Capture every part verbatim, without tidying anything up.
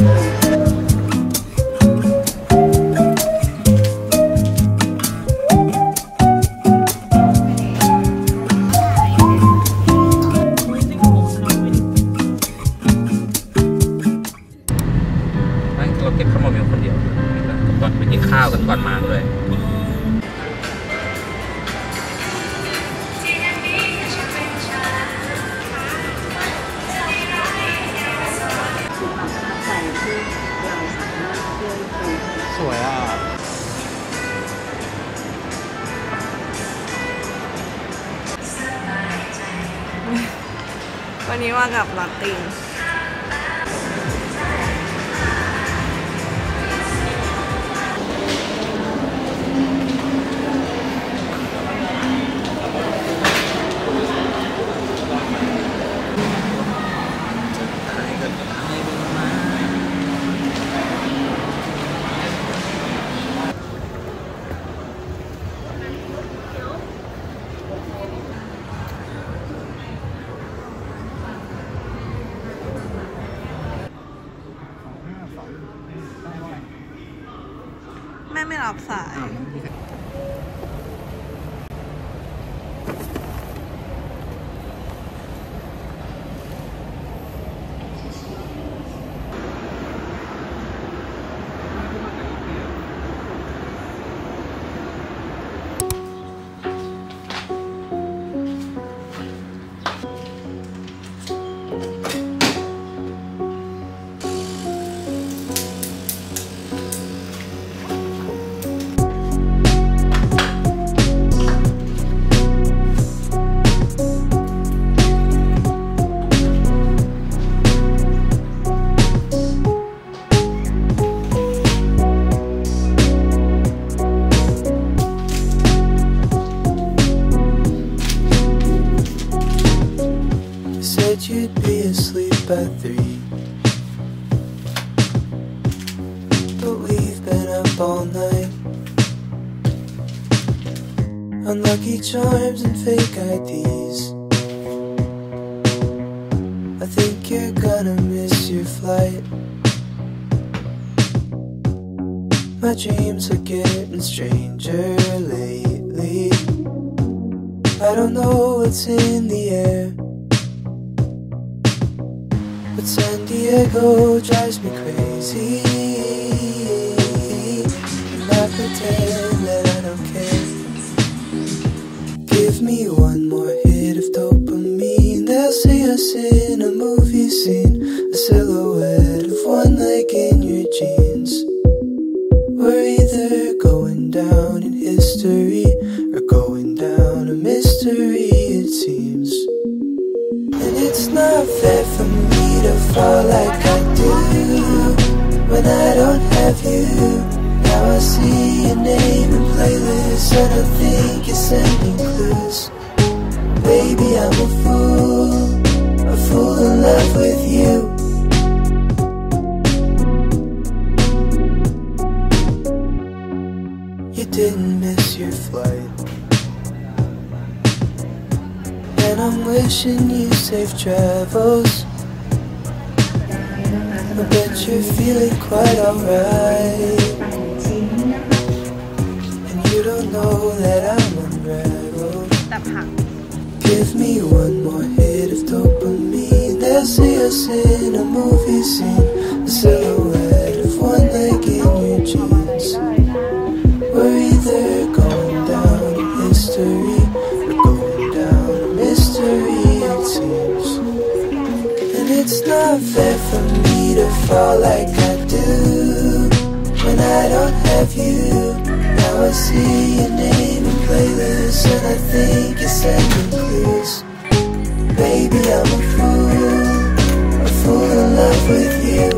ข้าวกันก่อนมาเลยสวยอ่ะวันนี้มากับลอตติงแม่ไม่รับสาย You'd be asleep at three, but we've been up all night. Unlucky charms and fake I Ds. I think you're gonna miss your flight. My dreams are getting stranger lately. I don't know what's in the air, but San Diego drives me crazy, and I pretend that I don't care. Give me one more hit of dopamine, they'll see us in a movie scene, a silhouette of one leg in your jeans. We're either going down in history or going down a mystery, it seems. And it's not fair for me to fall like I do when I don't have you. Now I see your name in playlists and I think you're sending clues. Baby, I'm a fool, a fool in love with you. You didn't miss your flight, and I'm wishing you safe travels. I bet you're feeling quite alright, and you don't know that I'm unraveled. Give me one more hit of dopamine, they'll see us in a movie scene, a silhouette of one leg in your jeans. We're either going down in history or going down a mystery, it seems. And it's not fair for me to fall like I do when I don't have you. Now I see your name in playlists and I think you're sending clues. Baby, I'm a fool, a fool in love with you.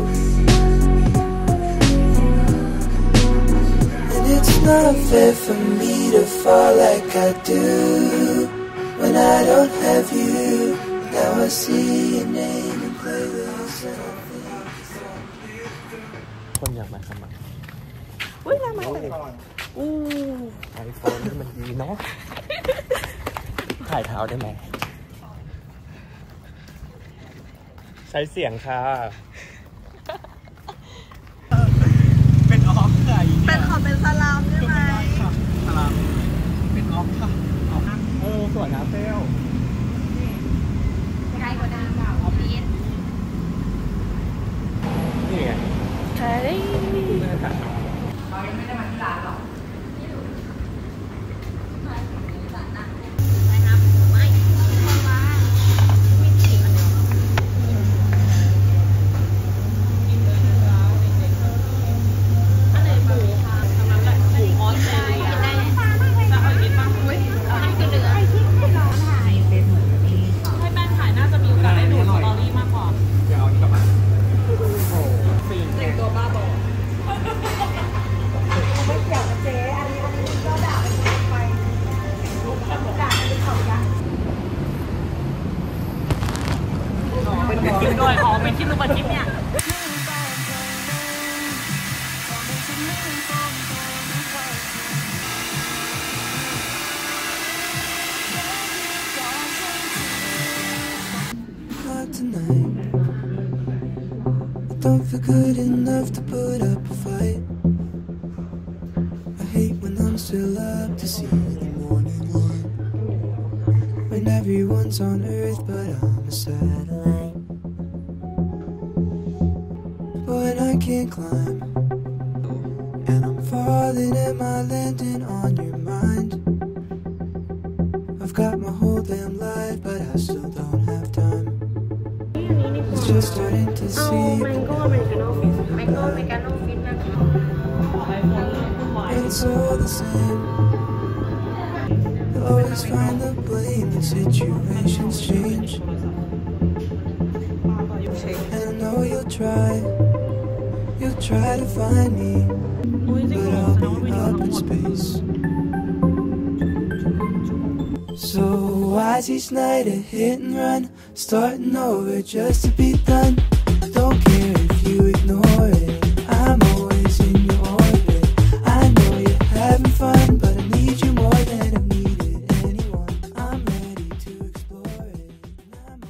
And it's not fair for me to fall like I do when I don't have you. Now I see your name in playlists and I think you're sending clues. คนอยากมาทำไมอุ้ยน่ามาเลยอู้ไอโฟนนี่มันดีเนาะถ่ายเท้าได้ไหมใช้เสียงค่ะไม่ได้มาที่ร้านหรอกกินด้วยอ๋อเป็นคลิปรูปคลิปเนี่ย Not tonight. I don't feel good enough to put up a fight. I hate when I'm still up to see the morning light. When everyone's on Earth, but I'm a satellite. But I can't climb, and I'm falling. Am I landing on your mind? I've got my whole damn life, but I still don't have time. It's just starting to see. It's all the same. You always find the blame when situations change. And I know you'll try, you'll try to find me, but I'll be up in space. So why's each night a hit and run, starting over just to be done? Don't care if you ignore it, I'm always in your orbit. I know you're having fun, but I need you more than I've needed anyone. I'm ready to explore it, and I'm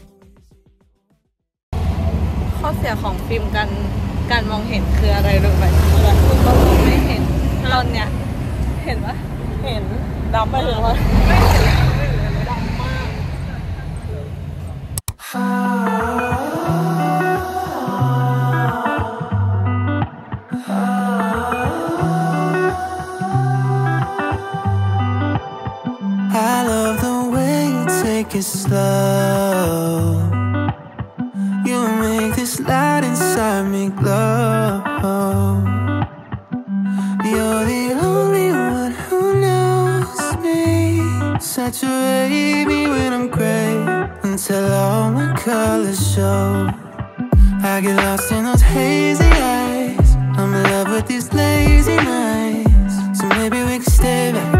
always. ข้อเสียของฟิล์มการการมองเห็นคืออะไรรู้ไหมเรามองไม่เห็นเราเนี่ยเห็นปะเห็นดำไปเลยว่าไม่เห็นไม่เห็นดำมาก I love the way you take it slow. You make this light inside me glow. You're the only one who knows me. Saturate me when I'm gray until all my colors show. I get lost in those hazy eyes. I'm in love with these lazy nights. So maybe we can stay back